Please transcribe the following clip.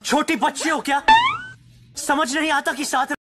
छोटी बच्ची हो क्या? समझ नहीं आता कि साथ